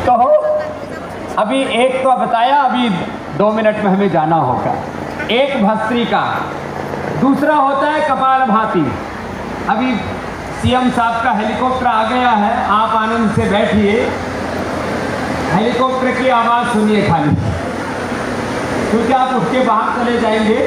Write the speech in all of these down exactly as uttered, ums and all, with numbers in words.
तो अभी एक तो बताया, अभी दो मिनट में हमें जाना होगा। एक भस्त्रिका, दूसरा होता है कपाल भाती। अभी सीएम साहब का हेलीकॉप्टर आ गया है, आप आनंद से बैठिए, हेलीकॉप्टर की आवाज़ सुनिए खाली, क्योंकि आप उठ के बाहर चले जाएंगे।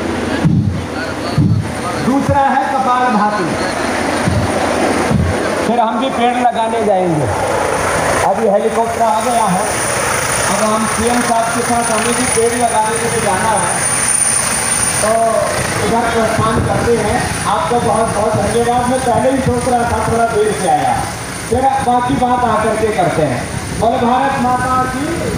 दूसरा है कपाल भाती, फिर हम भी पेड़ लगाने जाएंगे। अभी हेलीकॉप्टर आ गया है, अब हम सीएम साहब के साथ हमें भी पेड़ लगाने के लिए जाना है, तो इधर प्रस्थान करते हैं। आपको बहुत बहुत धन्यवाद। मैं पहले ही सोच रहा था, थोड़ा देर से आया, फिर बाकी बात आकर के करते हैं। बोले भारत माता की।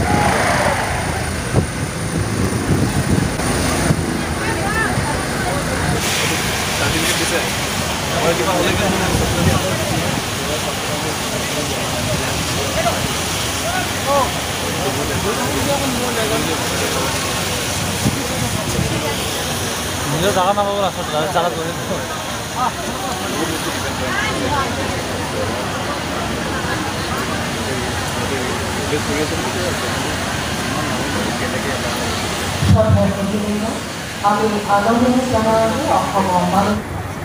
নিজেও জাগা নাপাব ৰাস্তাত জাগাত গ'লে আমি আনন্দ জানাই অসমৰ মানুহ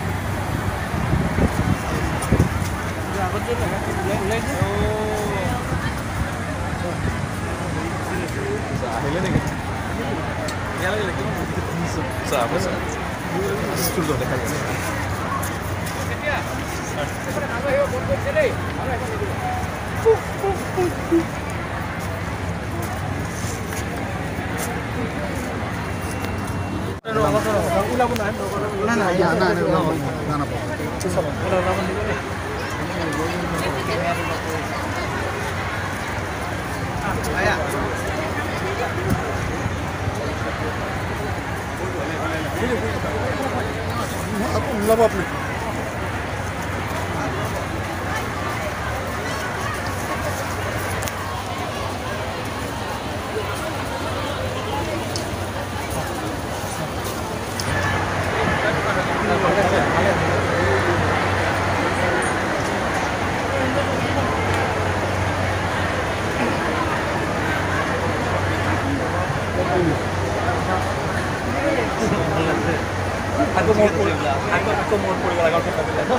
Aku mau pulang, aku aku mau pulang lagi kalau kita bilang.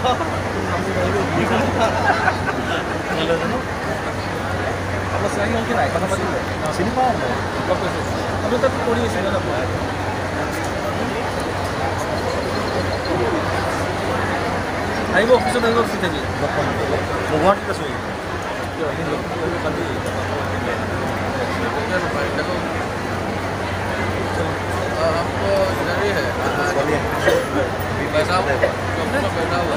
Kalau saya mungkin naik, kenapa tidak? Sini pak, bagus. Tapi tetap polisi sini ada pak. Ayo bu, kita dulu kita ni. Buat kita sui. आपको इधर ही है बैठा हुआ बैठा हुआ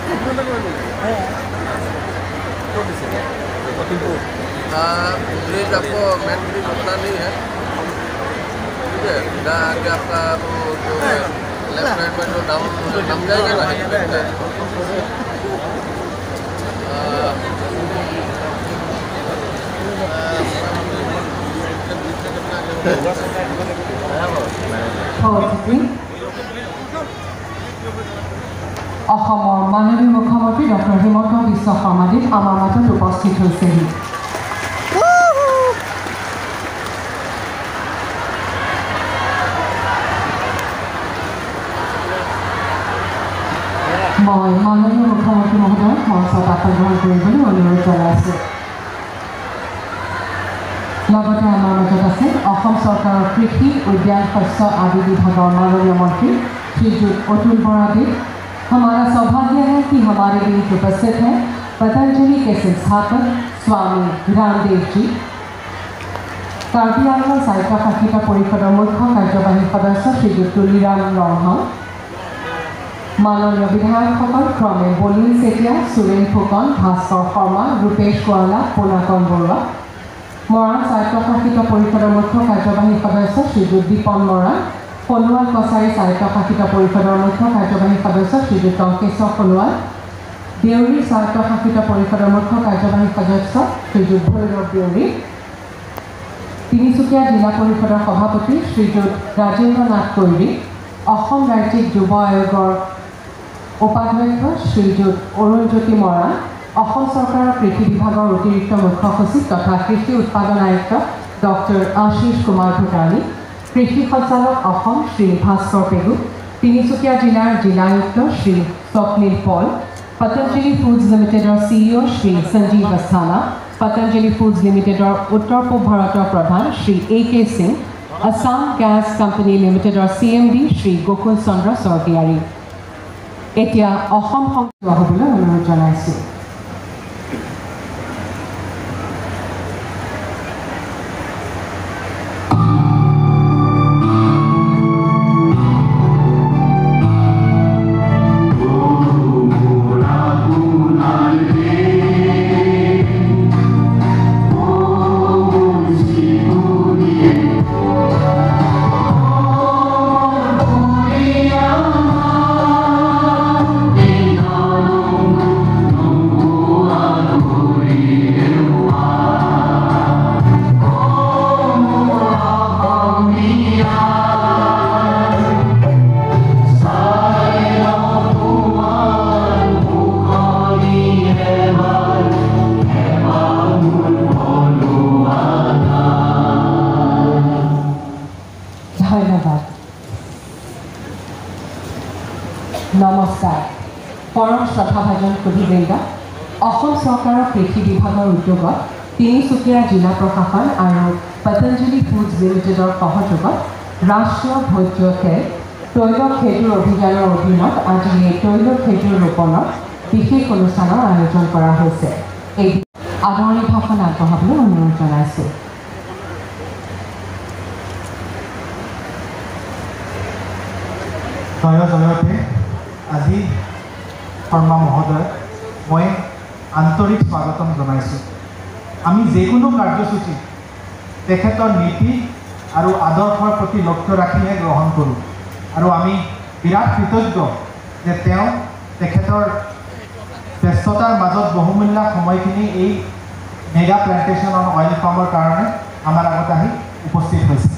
bridge आपको main bridge उतना नहीं है, ठीक है। जहाँ आगे आपका वो जो लेफ्ट साइड में जो डाउन नम जाएगा ना हेलीपैड का, অসমৰ মাননীয় মুখ্যমন্ত্ৰী ডক্টৰ হিমন্ত বিশ্ব শৰ্মাদেৱ আমাৰ মাজত উপস্থিত হৈছেহি। মই মাননীয় মুখ্যমন্ত্ৰী মহোদয়ক মঞ্চত আসন গ্ৰহণ কৰিবলৈ অনুৰোধ জনাইছোঁ। লগতে আমাৰ মাজত আছে অসম চৰকাৰৰ কৃষি উদ্যান শস্য आदि विभागों माननीय मंत्री श्रीयुत अतुल बरादेव। हमारा सौभाग्य है कि हमारे बीच उपस्थित हैं पतंजलि के संस्थापक स्वामी रामदेव जी, कार्बी आंगलंग साहित्य शाखिका परिषदर मुख्य कार्यवाही सदस्य श्रीयुत तुलिराम रंहाऊ, माननीय विधायकসকল क्रमे बलिन सेतिया, सुरेन फुकन, भास्कर शर्मा, रूपेश गोवाला, पुनाकन बरुआ, मराण साहित्य शाखिका परिषदर मुख्य कार्यवाही सदस्य श्रीयुत दीपन मराण, सोनोवाल कछारी साहित्य शाखिका परिषदर मुख्य कार्यवाही सदस्य श्रीयुत टंकेश्वर सोनोवाल, देउरी साहित्य शाखिका परिषदर मुख्य कार्यवाही सदस्य श्रीयुत भैरव देउरी, तिनिचुकिया जिला परिषदर सभापति श्रीयुत राजेन्द्र नाथ कैरी, असम राज्यिक युव आयोगर उपाध्यक्ष श्रीयुत अरुणज्योति मराण, অসম চৰকাৰৰ কৃষি বিভাগৰ অতিৰিক্ত মুখ্য সচিব তথা কৃষি উৎপাদন আয়ুক্ত ডক্টৰ আশিষ কুমাৰ ভূটানী, কৃষি সঞ্চালক অসম শ্ৰী ভাস্কৰ পেগু, তিনিচুকীয়া জিলাৰ জিলায়ুক্ত শ্ৰী স্বপ্নীল পল, পতঞ্জলি ফুডছ লিমিটেডৰ চিইঅ শ্ৰী সঞ্জীৱ আস্থানা, পতঞ্জলি ফুডছ লিমিটেডৰ উত্তৰ পূব ভাৰতৰ প্ৰধান Shri A K Singh, Assam gas company লিমিটেডৰ C M D Shri Gokul Chandra Swargiary. এতিয়া অসম সংযোগ হ'বলৈ অনুৰোধ জনাইছোঁ। নমস্কাৰ। পৰম শ্ৰদ্ধাভাজন সুধীবৃন্দ, অসম চৰকাৰৰ কৃষি বিভাগৰ উদ্যোগত তিনিচুকীয়া জিলা প্ৰশাসন আৰু পতঞ্জলি ফুডছ লিমিটেডৰ সহযোগত ৰাষ্ট্ৰীয় ভোজ্য তেল তৈল খেতিৰ অভিযানৰ অধীনত আজি এই তৈল খেতিৰ ৰোপণৰ বিশেষ অনুষ্ঠানৰ আয়োজন কৰা হৈছে। এই আদৰণি ভাষণ আগবঢ়াবলৈ অনুৰোধ জনাইছোঁ। জয় জয়তে আজি শৰ্মা মহোদয় মই আন্তৰিক স্বাগতম জনাইছোঁ। আমি যিকোনো কাৰ্যসূচী তেখেতৰ নীতি আৰু আদৰ্শৰ প্ৰতি লক্ষ্য ৰাখিহে গ্ৰহণ কৰোঁ আৰু আমি বিৰাট কৃতজ্ঞ যে তেওঁ তেখেতৰ ব্যস্ততাৰ মাজত বহুমূল্য সময়খিনি এই মেগা প্লান্টেশ্যন অন অইল পামৰ কাৰণে আমাৰ আগত আহি উপস্থিত হৈছে।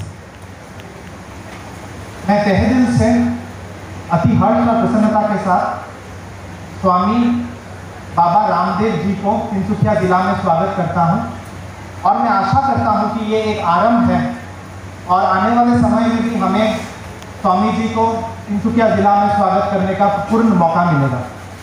मैं तहे दिल से अति हर्ष और प्रसन्नता के साथ स्वामी बाबा रामदेव जी को तिनसुकिया जिला में स्वागत करता हूं और मैं आशा करता हूं कि ये एक आरंभ है और आने वाले समय में भी हमें स्वामी जी को तिनसुकिया जिला में स्वागत करने का पूर्ण मौका मिलेगा।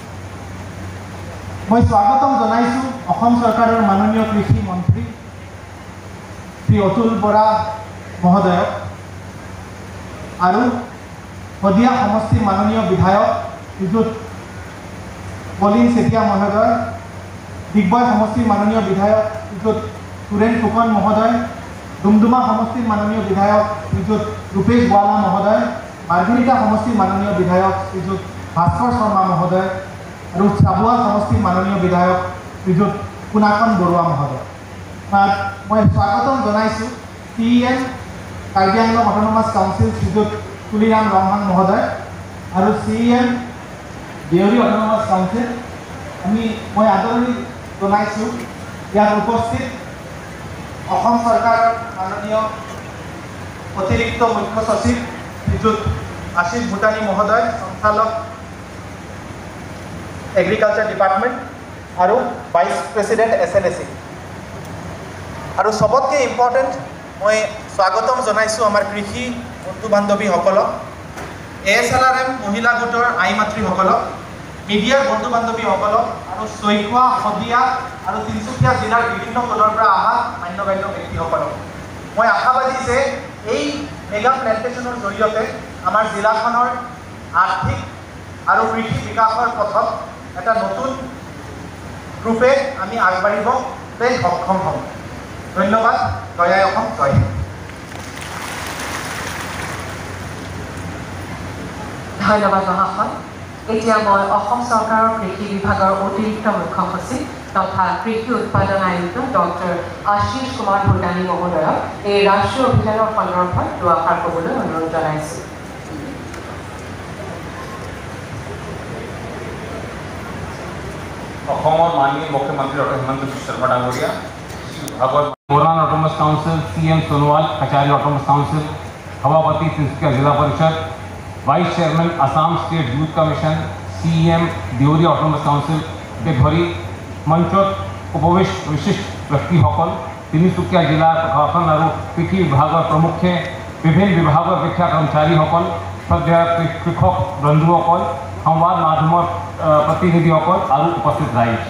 मैं स्वागतम जनाइछु असम सरकारेर माननीय कृषि मंत्री श्री अतुल बरा महोदय और हदिया समष्टिर माननीय विधायक श्रीजुत बलिन सेठिया महोदय, दिग्बय समष्टिर माननीय विधायक श्रीजुत सुरेन फुकन महोदय, डुमडुमा समष्टिर माननीय विधायक श्रीजुत रूपेश गोवाला महोदय, मार्घेरिटा समष्टिर माननीय विधायक श्रीजुत भास्कर शर्मा महोदय और चाबुआ समष्टिर माननीय विधायक श्रीजुत पुनाकन बरुआ महोदय। मैं स्वागतम जनाइछु टी एम कार्बी आंगलং অটোনমাস কাউন্সিল শ্ৰীযুত তুলিৰাম ৰহমান মহোদয় আৰু C M Deori autonomous council. আমি মই আদৰণি জনাইছোঁ ইয়াত উপস্থিত অসম চৰকাৰৰ মাননীয় অতিৰিক্ত মুখ্য সচিব শ্ৰীযুত আশিষ ভূটানী মহোদয়, সঞ্চালক এগ্ৰিকালচাৰ ডিপাৰ্টমেণ্ট আৰু vice president S L A C আৰু সবতকৈ ইম্পৰ্টেণ্ট मैं स्वागतम जनाइছোঁ आमार कृषि बंधु बान्धवीসকলক, A S L R M महिला गोटर आई मातृসকলক, मीडियार बंधु बान्धवीসকলক और चैखोवा हदिया और तिनसुकिया जिलार विभिन्न कोणर পৰা अहा मान्यगण्य व्यक्तिসকলক मैं आशाबादी जे এই मेगा प्लांटेशনৰ জৰিয়তে आमार जिलाखনৰ आर्थिक और कृषि विकासर पथत এটা নতুন रूपे आमी আগবাঢ়িবলৈ सक्षम हম। धन्यवाद। जय অসম, जय हिंद। ধন্যবাদ মহাশয়। এতিয়া মই অসম চৰকাৰৰ কৃষি বিভাগৰ অতিৰিক্ত মুখ্য সচিব তথা কৃষি উৎপাদন আয়ুক্ত ডক্টৰ আশিষ কুমাৰ ভূটানী মহোদয়ক এই ৰাষ্ট্ৰীয় অভিযানৰ সন্দৰ্ভত দুআষাৰ ক'বলৈ অনুৰোধ জনাইছোঁ। অসমৰ মাননীয় মুখ্যমন্ত্ৰী ডক্টৰ হিমন্ত বিশ্ব শৰ্মা ডাঙৰীয়া, Moran autonomous council, C M Sonowal Kachari autonomous council, सभापति तिनसुकिया जिला परिषद, vice chairman Assam state youth commission, C M Deori autonomous council के धरी मंचत उपविष्ट विशिष्ट व्यक्तिসকল, তিনিচুকীয়া জিলাৰ প্ৰশাসন আৰু কৃষি বিভাগৰ প্ৰমুখে, বিভিন্ন বিভাগৰ শিক্ষা কৰ্মচাৰীসকল, শ্ৰদ্ধেয় কৃষক বন্ধুসকল, সংবাদ মাধ্যমৰ প্ৰতিনিধিসকল আৰু উপস্থিত ৰাইজ।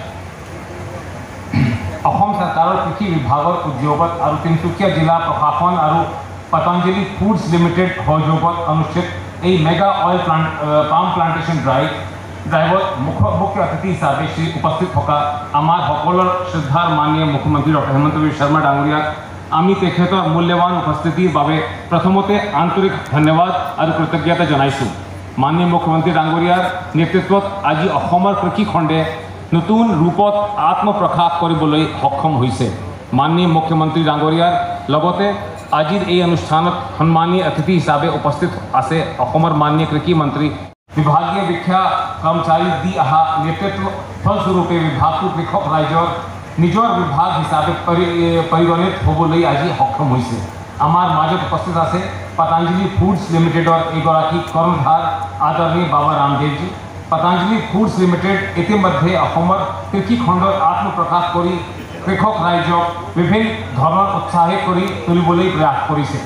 অসম চৰকাৰৰ কৃষি বিভাগৰ উদ্যোগত আৰু তিনিচুকীয়া জিলা প্ৰশাসন আৰু পতঞ্জলি ফুডছ লিমিটেড সহযোগত অনুষ্ঠিত এই mega oil plant palm plantation drive ড্ৰাইভত মুখ্য মুখ্য অতিথি হিচাপে শ্ৰী উপস্থিত থকা আমাৰ সকলৰ শ্ৰদ্ধাৰ মাননীয় মুখ্যমন্ত্ৰী ডক্টৰ হেমন্ত বিশ্ব শৰ্মা ডাঙৰীয়াক আমি তেখেতৰ মূল্যৱান উপস্থিতিৰ বাবে প্ৰথমতে আন্তৰিক ধন্যবাদ আৰু কৃতজ্ঞতা জনাইছোঁ। মাননীয় মুখ্যমন্ত্ৰী ডাঙৰীয়াৰ নেতৃত্বত আজি অসমৰ কৃষি খণ্ডে নতুন ৰূপত আত্মপ্ৰকাশ কৰিবলৈ সক্ষম হৈছে। মাননীয় মুখ্যমন্ত্ৰী ডাঙৰীয়াৰ লগতে আজিৰ এই অনুষ্ঠানত সন্মানীয় অতিথি হিচাপে উপস্থিত আছে অসমৰ মাননীয় কৃষি মন্ত্ৰী। বিভাগীয় শিক্ষা কৰ্মচাৰী দি অহা নেতৃত্ব ফলস্বৰূপে বিভাগটো কৃষক ৰাইজৰ নিজৰ বিভাগ হিচাপে পৰিগণিত হ'বলৈ আজি সক্ষম হৈছে। আমাৰ মাজত উপস্থিত আছে পতঞ্জলি ফুডছ লিমিটেডৰ এগৰাকী কৰ্ণধাৰ আদৰণীয় বাবা ৰামদেৱজী। পতঞ্জলি ফুডছ লিমিটেড ইতিমধ্যে অসমৰ কৃষি খণ্ডত আত্মপ্ৰকাশ কৰি কৃষক ৰাইজক বিভিন্ন ধৰণৰ উৎসাহিত কৰি তুলিবলৈ প্ৰয়াস কৰিছে।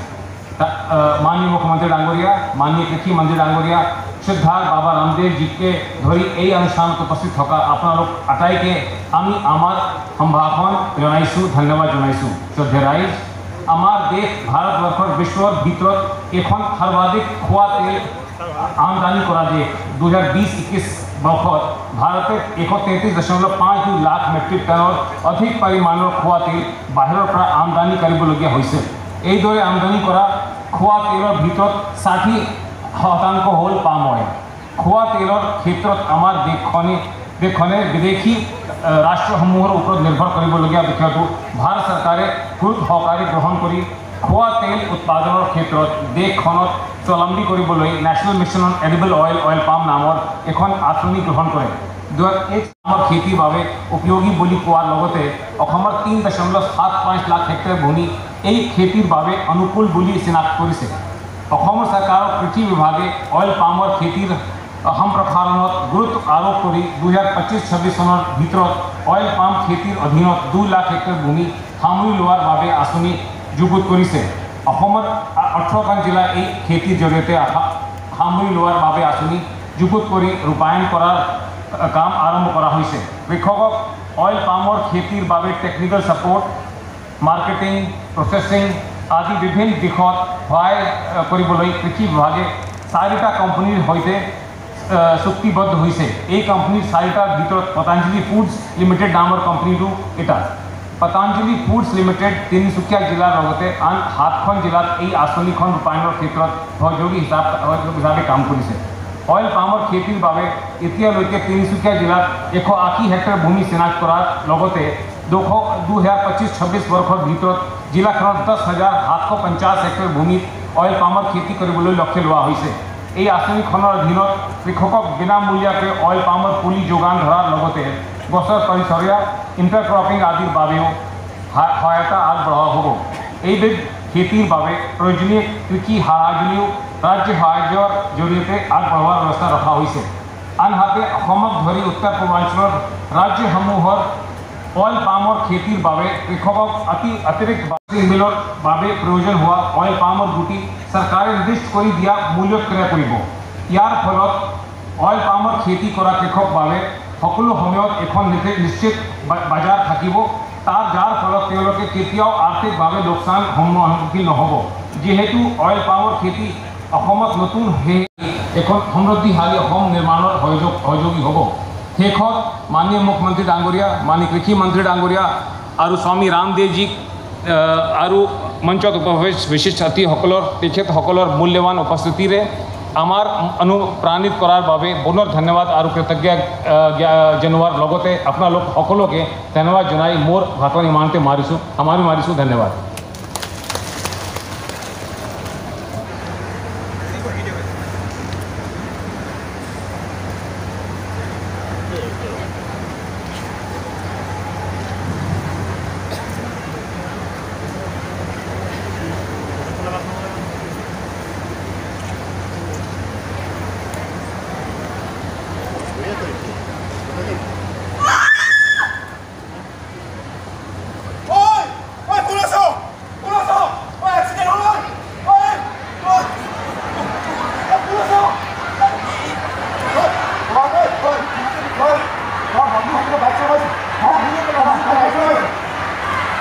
মাননীয় মুখ্যমন্ত্ৰী ডাঙৰীয়া, মাননীয় কৃষি মন্ত্ৰী ডাঙৰীয়া, শ্ৰদ্ধাৰ বাবা ৰামদেৱজীকে ধৰি এই অনুষ্ঠানত উপস্থিত থকা আপোনালোক আটাইকে আমি আমাৰ সম্ভাষণ জনাইছোঁ, ধন্যবাদ জনাইছোঁ। শ্ৰদ্ধেয় ৰাইজ, আমাৰ দেশ ভাৰতবৰ্ষৰ বিশ্বৰ ভিতৰত এখন সৰ্বাধিক খোৱা তেল আমদানি কৰা দেশ। দুহেজাৰ বিছ একৈছ বৰ্ষত ভাৰতে এশ তেত্ৰিছ দশমিক পাঁচ দুই লাখ মেট্ৰিক টনৰ অধিক পৰিমাণৰ খোৱা তেল বাহিৰৰ পৰা আমদানি কৰিবলগীয়া হৈছে। এইদৰে আমদানি কৰা খোৱা তেলৰ ভিতৰত ষাঠি শতাংশ হ'ল পাম অইল। খোৱা তেলৰ ক্ষেত্ৰত আমাৰ দেশখনে দেশখনে বিদেশী ৰাষ্ট্ৰসমূহৰ ওপৰত নিৰ্ভৰ কৰিবলগীয়া বিষয়টো ভাৰত চৰকাৰে গুৰুত্ব সহকাৰে গ্ৰহণ কৰি খোৱা তেল উৎপাদনৰ ক্ষেত্ৰত দেশখনত স্বাৱলম্বী কৰিবলৈ national mission on edible oil oil palm নামৰ এখন আঁচনি গ্ৰহণ কৰে। এই পামৰ খেতিৰ বাবে উপযোগী বুলি কোৱাৰ লগতে অসমৰ তিনি দশমিক সাত পাঁচ লাখ হেক্টৰ ভূমি এই খেতিৰ বাবে অনুকূল বুলি চিনাক্ত কৰিছে। অসমৰ চৰকাৰৰ কৃষি বিভাগে অইল পামৰ খেতিৰ সম্প্ৰসাৰণত গুৰুত্ব আৰোপ কৰি দুহেজাৰ পঁচিছ ছাব্বিছ চনৰ ভিতৰত অইল পাম খেতিৰ অধীনত দুই লাখ হেক্টৰ ভূমি সামৰি লোৱাৰ বাবে আঁচনি যুগুত কৰিছে। অসমৰ ওঠৰখন জিলা এই খেতিৰ জৰিয়তে সামৰি লোৱাৰ বাবে আঁচনি যুগুত কৰি ৰূপায়ণ কৰাৰ কাম আৰম্ভ কৰা হৈছে। কৃষকক অইল পামৰ খেতিৰ বাবে টেকনিকেল ছাপোৰ্ট, মাৰ্কেটিং, প্ৰচেছিং আদি বিভিন্ন দিশত সহায় কৰিবলৈ কৃষি বিভাগে চাৰিটা কোম্পানীৰ সৈতে চুক্তিবদ্ধ হৈছে। এই কোম্পানীৰ চাৰিটাৰ ভিতৰত পতঞ্জলি ফুডছ লিমিটেড নামৰ কোম্পানীটো এটা। পতঞ্জলি ফুডছ লিমিটেড তিনিচুকীয়া জিলাৰ লগতে আন সাতখন জিলাত এই আঁচনিখন ৰূপায়ণৰ ক্ষেত্ৰত সহযোগী হিচাপ হিচাপে কাম কৰিছে। অইল পামৰ খেতিৰ বাবে এতিয়ালৈকে তিনিচুকীয়া জিলাত এশ আশী হেক্টৰ ভূমি চিনাক্ত কৰাৰ লগতে দুশ দুহেজাৰ পঁচিছ ছাব্বিছ বৰ্ষৰ ভিতৰত জিলাখনত দহ হাজাৰ সাতশ পঞ্চাছ হেক্টৰ ভূমিত অইল পামৰ খেতি কৰিবলৈ লক্ষ্য লোৱা হৈছে। এই আঁচনিখনৰ অধীনত কৃষকক বিনামূলীয়াকৈ অইল পামৰ পুলি যোগান ধৰাৰ লগতে গছৰ পৰিচৰ্যা, ইণ্টাৰক্ৰপিং আদিৰ বাবেও সহায়তা আগবঢ়োৱা হ'ব। এইবিধ খেতিৰ বাবে প্ৰয়োজনীয় কৃষি সঁজুলিও ৰাজ্য সাহায্যৰ জৰিয়তে আগবঢ়োৱাৰ ব্যৱস্থা ৰখা হৈছে। আনহাতে অসমক ধৰি উত্তৰ পূৰ্বাঞ্চলৰ ৰাজ্যসমূহৰ অইল পামৰ খেতিৰ বাবে কৃষকক অতি অতিৰিক্ত মিলৰ বাবে প্ৰয়োজন হোৱা অইল পামৰ গুটি চৰকাৰে নিৰ্দিষ্ট কৰি দিয়া মূল্যত ক্ৰয় কৰিব। ইয়াৰ ফলত অইল পামৰ খেতি কৰা কৃষক বাবে সকলো সময়ত এখন নিশ্চিত বজাৰ থাকিব, তাৰ যাৰ ফলত তেওঁলোকে কেতিয়াও আৰ্থিকভাৱে লোকচান সন্মুখীন নহ'ব। যিহেতু অইল পামৰ খেতি অসমত নতুন এখন সমৃদ্ধিশালী অসম নিৰ্মাণৰ সহযোগ সহযোগী হ'ব। শেষত মাননীয় মুখ্যমন্ত্ৰী ডাঙৰীয়া, মাননীয় কৃষি মন্ত্ৰী ডাঙৰীয়া আৰু স্বামী ৰামদেৱজীক আৰু মঞ্চত উপস্থিত বিশিষ্ট অতিথিসকলৰ তেখেতসকলৰ মূল্যৱান উপস্থিতিৰে আমাৰ অনুপ্ৰাণিত কৰাৰ বাবে পুনৰ ধন্যবাদ আৰু কৃতজ্ঞতা জনোৱাৰ লগতে আপোনালোক সকলোকে ধন্যবাদ জনাই মোৰ ভাষণ ইমানতে মাৰিছোঁ সামৰি মাৰিছোঁ। ধন্যবাদ।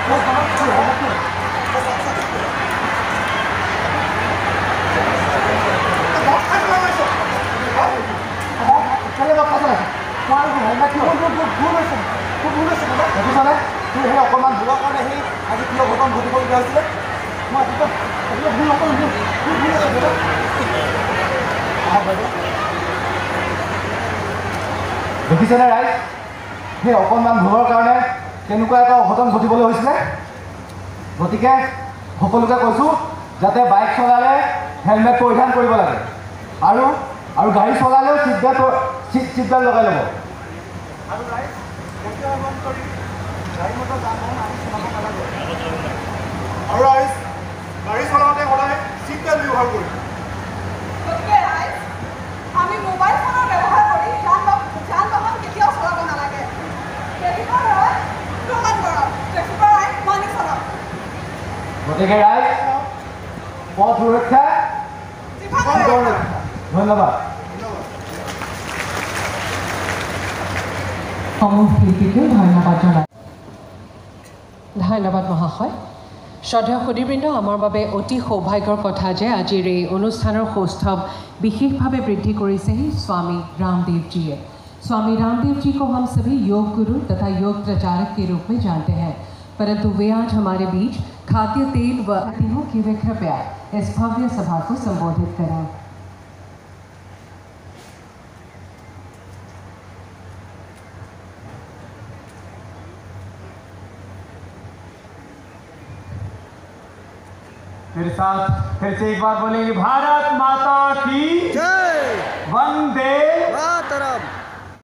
অকণমান ভুলৰ কাৰণে সেই আজি কিয় ঘটন ঘটিবলগীয়া হৈছিলে মই ভুল নকৰোঁ দেখিছেনে ৰাইজ সেই অকণমান ভুলৰ কাৰণে কেনেকুৱা এটা অঘটন ঘটিবলৈ হৈছিলে গতিকে সকলোকে কৈছোঁ যাতে বাইক চলালে হেলমেট পৰিধান কৰিব লাগে আৰু আৰু গাড়ী চলালেও seat belt seat seat belt লগাই ল'ব আৰু ৰাইজ প্ৰত্যাহ্বান কৰি গাড়ী মটৰ যান বাহন আমি চলাব নালাগে আৰু ৰাইজ গাড়ী চলাওঁতে সদায় চিট বেল্ট ব্যৱহাৰ কৰিব গতিকে ৰাইজ আমি মোবাইল ফোনৰ ব্যৱহাৰ কৰি যান যান বাহন কেতিয়াও চলাব নালাগে ট্ৰেফিকৰ হয় প্ৰমাণ কৰক ট্ৰেফিকৰ আইন মানি চলক গতিকে ৰাইজ পথ সুৰক্ষা ধন্যবাদ সমূহ শিল্পীকেও ধন্যবাদ জনায় ধন্যবাদ মহাশয় শ্ৰদ্ধেয় সুধীবৃন্দ আমাৰ বাবে অতি সৌভাগ্যৰ কথা যে আজিৰ এই অনুষ্ঠানৰ সৌষ্ঠৱ विशेषভাৱে বৃদ্ধি কৰিছেহি स्वामी रामदेव जी है स्वामी रामदेव जी को हम सभी योग गुरु तथा योग प्रचारक के रूप में जानते हैं परंतु वे आज हमारे बीच खाद्य तेल व अतिथों की वे कृपया इस भव्य सभा को संबोधित करें मेरे साथ फिर से एक बार बोलेंगे भारत माता की जय।